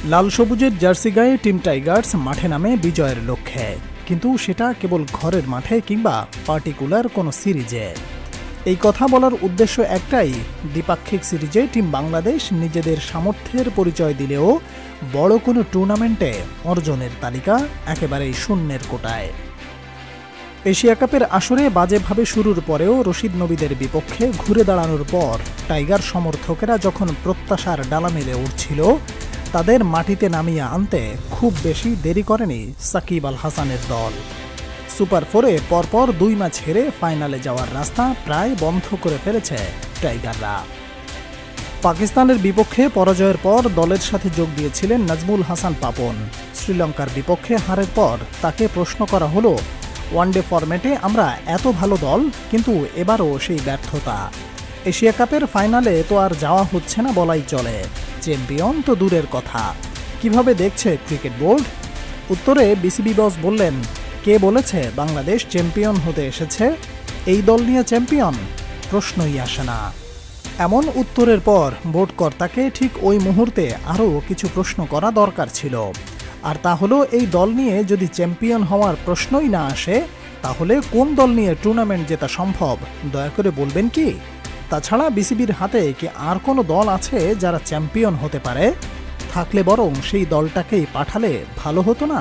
লাল সবুজের জার্সি গায়ে team Tigers মাঠে নামে বিজয়ের লক্ষ্যে, কিন্তু সেটা কেবল ঘরের মাঠে কিংবা পার্টিকুলার কোনো সিরিজে। এই কথা বলার উদ্দেশ্য একটাই, দ্বিপাক্ষিক সিরিজে টিম বাংলাদেশ নিজেদের সামর্থ্যের পরিচয় দিলেও বড় কোনো টুর্নামেন্টে অর্জনের তালিকা একেবারেই শূন্যের কোটায়। এশিয়া কাপের আসরে বাজেভাবে শুরুর পরেও রশিদ নবীদের বিপক্ষে ঘুরে দাঁড়ানোর পর টাইগার সমর্থকেরা যখন প্রত্যাশার ডালা মেলে উঠছিল, তাদের মাটিতে নামিয়ে আনতে খুব বেশি দেরি করেনি সাকিব আল হাসানের দল। সুপার 4-এ পরপর 2 ম্যাচ হেরে ফাইনালে যাওয়ার রাস্তা প্রায় বন্ধ করে ফেলেছে টাইগাররা। পাকিস্তানের বিপক্ষে পরাজয়ের পর দলের সাথে যোগ দিয়েছিলেন নাজমুল হাসান পাপন। শ্রীলঙ্কার বিপক্ষে হারের পর তাকে প্রশ্ন করা হলো, ওয়ানডে ফরম্যাটে আমরা এত ভালো দল, কিন্তু এবারও সেই ব্যর্থতা। এশিয়া কাপের ফাইনালে তো আর যাওয়া হচ্ছে না বলাই চলে, চ্যাম্পিয়ন তো দূরের কথা। কিভাবে দেখছে ক্রিকেট বোর্ড? উত্তরে বিসিবি বস বললেন, কে বলেছে বাংলাদেশ চ্যাম্পিয়ন হতে এসেছে? এই দল নিয়ে চ্যাম্পিয়ন প্রশ্নই আসে না। এমন উত্তরের পর বোর্ড কর্তাকে ঠিক ওই মুহূর্তে আরও কিছু প্রশ্ন করা দরকার ছিল। আর তা হলো, এই দল নিয়ে যদি চ্যাম্পিয়ন হওয়ার প্রশ্নই না আসে, তাহলে কোন দল নিয়ে টুর্নামেন্ট জেতা সম্ভব দয়া করে বলবেন কি? তাছাড়া বিসিবির হাতে কি আর কোনো দল আছে যারা চ্যাম্পিয়ন হতে পারে? থাকলে বরং সেই দলটাকেই পাঠালে ভালো হতো না?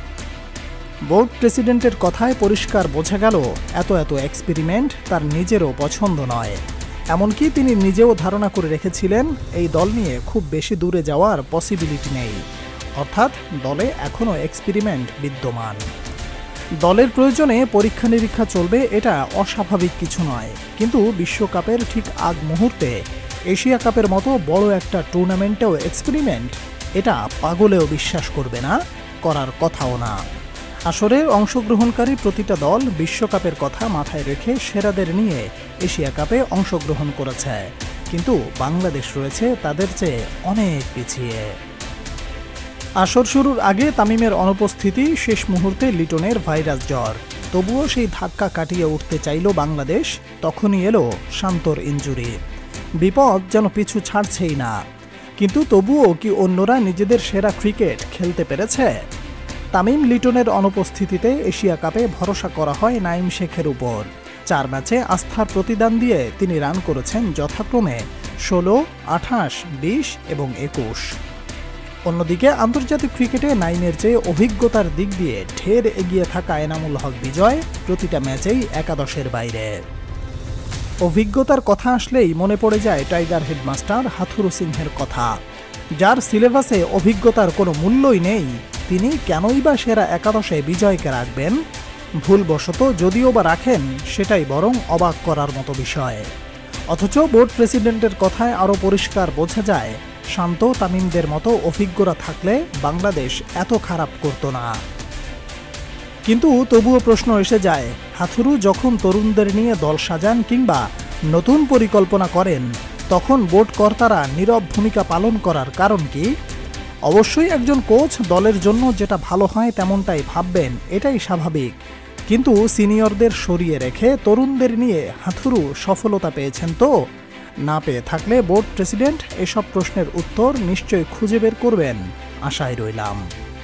বোর্ড প্রেসিডেন্টের কথায় পরিষ্কার বোঝা গেল, এত এক্সপেরিমেন্ট তার নিজেরও পছন্দ নয়। এমনকি তিনি নিজেও ধারণা করে রেখেছিলেন এই দল নিয়ে খুব বেশি দূরে যাওয়ার পসিবিলিটি নেই, অর্থাৎ দলে এখনও এক্সপেরিমেন্ট বিদ্যমান। দলের প্রয়োজনে পরীক্ষা নিরীক্ষা চলবে, এটা অস্বাভাবিক কিছু নয়, কিন্তু বিশ্বকাপের ঠিক আগ মুহূর্তে এশিয়া কাপের মতো বড় একটা টুর্নামেন্টেও এক্সপেরিমেন্ট, এটা পাগলেও বিশ্বাস করবে না, করার কথাও না। আসরের অংশগ্রহণকারী প্রতিটা দল বিশ্বকাপের কথা মাথায় রেখে সেরাদের নিয়ে এশিয়া কাপে অংশগ্রহণ করেছে, কিন্তু বাংলাদেশ রয়েছে তাদের চেয়ে অনেক পিছিয়ে। আসর শুরুর আগে তামিমের অনুপস্থিতি, শেষ মুহূর্তে লিটনের ভাইরাস জ্বর। তবুও সেই ধাক্কা কাটিয়ে উঠতে চাইল বাংলাদেশ, তখনই এলো শান্তর ইনজুরি। বিপদ যেন পিছু ছাড়ছেই না, কিন্তু তবুও কি অন্যরা নিজেদের সেরা ক্রিকেট খেলতে পেরেছে? তামিম লিটনের অনুপস্থিতিতে এশিয়া কাপে ভরসা করা হয় নাঈম শেখের উপর। 4 ম্যাচে আস্থার প্রতিদান দিয়ে তিনি রান করেছেন যথাক্রমে 16, 28, 20 এবং 21। অন্যদিকে আন্তর্জাতিক ক্রিকেটে নাঈমের চেয়ে অভিজ্ঞতার দিক দিয়ে ঢের এগিয়ে থাকা এনামুল হক বিজয় প্রতিটা ম্যাচেই একাদশের বাইরে। অভিজ্ঞতার কথা আসলেই মনে পড়ে যায় টাইগার হেডমাস্টার হাথুরু সিংহের কথা, যার সিলেবাসে অভিজ্ঞতার কোনো মূল্যই নেই। তিনি কেনই বা সেরা একাদশে বিজয়কে রাখবেন? ভুলবশত যদিও বা রাখেন, সেটাই বরং অবাক করার মতো বিষয়। অথচ বোর্ড প্রেসিডেন্টের কথায় আরও পরিষ্কার বোঝা যায়, শান্ত তামিমদের মতো অভিজ্ঞরা থাকলে বাংলাদেশ এত খারাপ করত না। কিন্তু তবুও প্রশ্ন এসে যায়, হাথুরু যখন তরুণদের নিয়ে দল সাজান কিংবা নতুন পরিকল্পনা করেন, তখন বোর্ড কর্তারা নীরব ভূমিকা পালন করার কারণ কি? অবশ্যই একজন কোচ দলের জন্য যেটা ভালো হয় তেমনটাই ভাববেন, এটাই স্বাভাবিক। কিন্তু সিনিয়রদের সরিয়ে রেখে তরুণদের নিয়ে হাথুরু সফলতা পেয়েছেন তো? না পেয়ে থাকলে বোর্ড প্রেসিডেন্ট এসব প্রশ্নের উত্তর নিশ্চয়ই খুঁজে বের করবেন, আশায় রইলাম।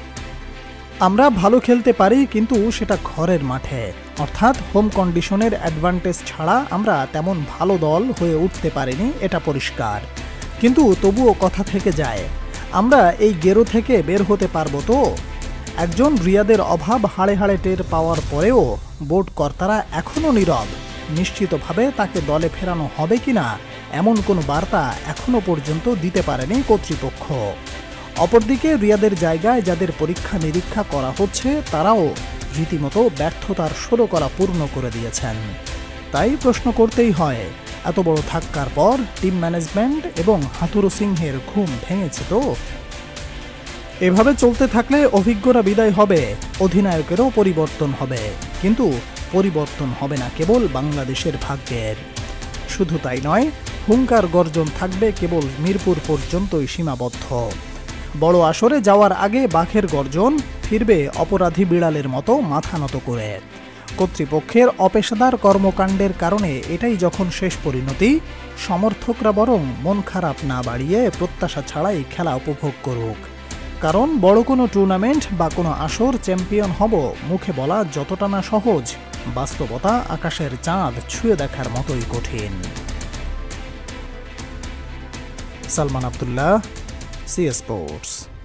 আমরা ভালো খেলতে পারি, কিন্তু সেটা ঘরের মাঠে, অর্থাৎ হোম কন্ডিশনের অ্যাডভান্টেজ ছাড়া আমরা তেমন ভালো দল হয়ে উঠতে পারিনি, এটা পরিষ্কার। কিন্তু তবুও কথা থেকে যায়, আমরা এই গেরো থেকে বের হতে পারবো তো? একজন রিয়াদের অভাব হাড়ে হাড়ে টের পাওয়ার পরেও বোর্ড কর্তারা এখনও নীরব। নিশ্চিতভাবে তাকে দলে ফেরানো হবে কিনা এমন কোনো বার্তা এখনও পর্যন্ত দিতে পারেনি কর্তৃপক্ষ। অপরদিকে রিয়াদের জায়গায় যাদের পরীক্ষা নিরীক্ষা করা হচ্ছে, তারাও রীতিমতো ব্যর্থতার ষোলকলা পূর্ণ করে দিয়েছেন। তাই প্রশ্ন করতেই হয়, এত বড় ধাক্কার পর টিম ম্যানেজমেন্ট এবং হাথুরু সিংহের ঘুম ভেঙেছে তো? এভাবে চলতে থাকলে অভিজ্ঞরা বিদায় হবে, অধিনায়কেরও পরিবর্তন হবে, কিন্তু পরিবর্তন হবে না কেবল বাংলাদেশের ভাগ্যের। শুধু তাই নয়, হুঙ্কার গর্জন থাকবে কেবল মিরপুর পর্যন্তই সীমাবদ্ধ। বড় আসরে যাওয়ার আগে বাঘের গর্জন, ফিরবে অপরাধী বিড়ালের মতো মাথা নত করে। কর্তৃপক্ষের অপেশাদার কর্মকাণ্ডের কারণে এটাই যখন শেষ পরিণতি, সমর্থকরা বরং মন খারাপ না বাড়িয়ে প্রত্যাশা ছাড়াই খেলা উপভোগ করুক। কারণ বড় কোনো টুর্নামেন্ট বা কোনো আসর চ্যাম্পিয়ন হব মুখে বলা যতটা না সহজ, বাস্তবতা আকাশের চাঁদ ছুঁয়ে দেখার মতোই কঠিন। Salman Abdullah, C sports.